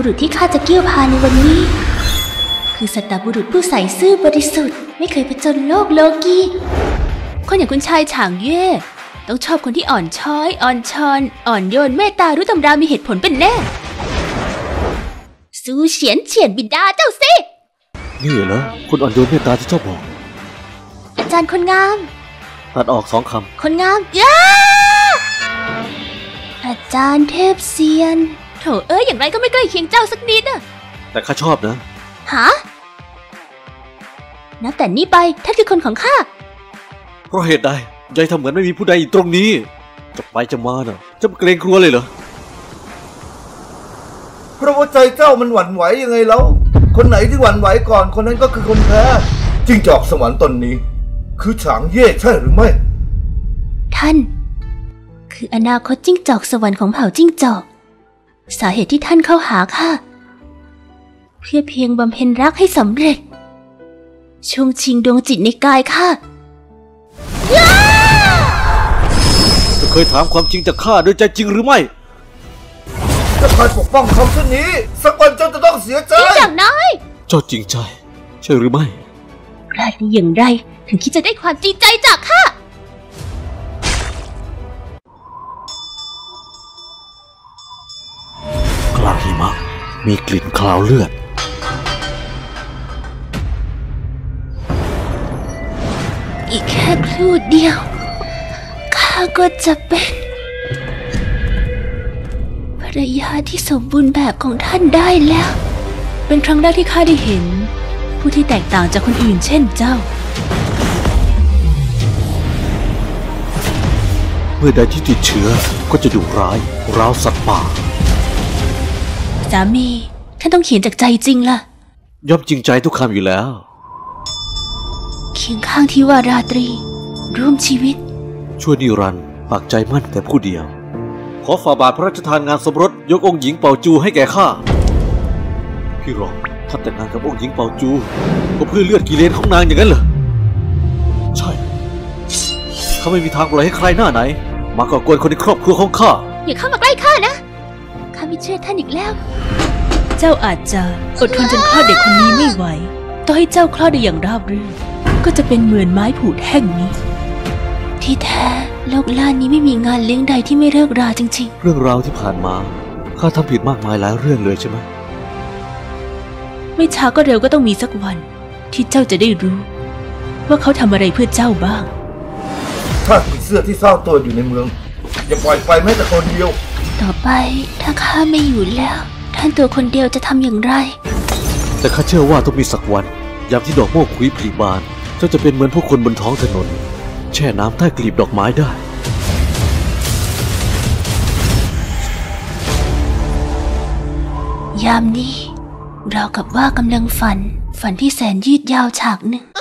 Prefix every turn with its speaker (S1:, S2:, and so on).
S1: รุษที่ข้าจะเกี่ยวพาในวันนี้คือสัตบุรุษผู้ใส่ซื่อบริสุทธิ์ไม่เคยผจญโลกโลกีคนอย่างคุณชายฉางเย่ต้องชอบคนที่อ่อนช้อยอ่อนชอนอ่อนโยนเมตตารู้ตำรามีเหตุผลเป็นแน่ซูเฉียนเฉียนบิดาเจ้าสิ
S2: นี่เหรอคนอ่อนโยนเมตตาที่ชอบบอก
S1: อาจารย์คนงาม
S2: ตัดออก2 คำ
S1: คนงามย่าอาจารย์เทพเซียนโถอย่างไรก็ไม่ใกล้เคียงเจ้าสักนิดน่ะ
S2: แต่ข้าชอบนะ
S1: ฮะนับแต่นี้ไปท่านคือคนของข้า
S2: เพราะเหตุใดยายทำเหมือนไม่มีผู้ใดอยู่ตรงนี้จะไปจะมาน่ะจะเกรงกลัวเลยเหรอ
S3: เพราะว่าใจเจ้ามันหวั่นไหวยังไงแล้วคนไหนที่หวั่นไหวก่อนคนนั้นก็คือคนแพ้จิ้งจอกสวรรค์ตนนี้คือฉางเย่ใช่หรือไม่
S1: ท่านคืออนาคตจิ้งจอกสวรรค์ของเผ่าจิ้งจอกสาเหตุที่ท่านเข้าหาข้าเพื่อเพียงบำเพ็ญรักให้สำเร็จช่วงชิงดวงจิตในกายข้า
S2: จะเคยถามความจริงจากข้าด้วยใจจริงหรือไม่
S3: จะคอยปกป้องเขาเช่นนี้สักวันเจ้าจะต้องเสียใจ
S1: อย่างน้อย
S2: เจ้าจริงใจใช่หรือไม่
S1: ใครได้อย่างไรถึงคิดจะได้ความจริงใจจากข้าก
S2: ลางหิมะมีกลิ่นคลาวเลือด
S1: อีกแค่ครู่เดียวข้าก็จะเป็นภรรยาที่สมบูรณ์แบบของท่านได้แล้วเป็นครั้งแรกที่ข้าได้เห็นผู้ที่แตกต่างจากคนอื่นเช่นเจ้า
S2: เมื่อใดที่ติดเชื้อก็จะดุร้ายราวสัตว์ป่า
S1: สามีท่านต้องเขียนจากใจจริงล่ะ
S2: ย่อมจริงใจทุกคำอยู่แล้ว
S1: เคียงข้างที่ว่าราตรีร่วมชีวิต
S2: ชั่วนิรันดร์ปักใจมั่นแต่ผู้เดียวขอฝ่าบาทพระราชทานงานสมรสยกองค์หญิงเป่าจูให้แก่ข้าพี่รองท่านแต่งงานกับองค์หญิงเป่าจูก็เพื่อเลือดกิเลนของนางอย่างนั้นเหรอใช่เขาไม่มีทางปล่อยให้ใครหน้าไหนมาก่อกวนคนในครอบครัวของข้า
S1: อย่าเข้ามาใกล้ข้านะข้าไม่เชื่อท่านอีกแล้วเจ้าอาจจะอดทนจนคลอดเด็กคนนี้ไม่ไหวต่อให้เจ้าคลอดได้อย่างราบรื่นก็จะเป็นเหมือนไม้ผูกแห่งนี้ที่แท้โลกล่านี้ไม่มีงานเลี้ยงใดที่ไม่เลิกราจริง
S2: ๆเรื่องราวที่ผ่านมาข้าทำผิดมากมายหลายเรื่องเลยใช่ไหม
S1: ไม่ช้าก็เร็วก็ต้องมีสักวันที่เจ้าจะได้รู้ว่าเขาทำอะไรเพื่อเจ้าบ้าง
S3: ถ้าผีเสื้อที่ซ่อนตัวอยู่ในเมืองอย่าปล่อยไปแม้แต่คนเดียว
S1: ต่อไปถ้าข้าไม่อยู่แล้วท่านตัวคนเดียวจะทำอย่างไร
S2: แต่ข้าเชื่อว่าต้องมีสักวันยามที่ดอกโมกขุยผลิบานเจ้าจะเป็นเหมือนผู้คนบนท้องถนนแช่น้ำใต้กลีบดอกไม้ได้
S1: ยามนี้เรากับว่ากำลังฝันที่แสนยืดยาวฉากหนึ่ง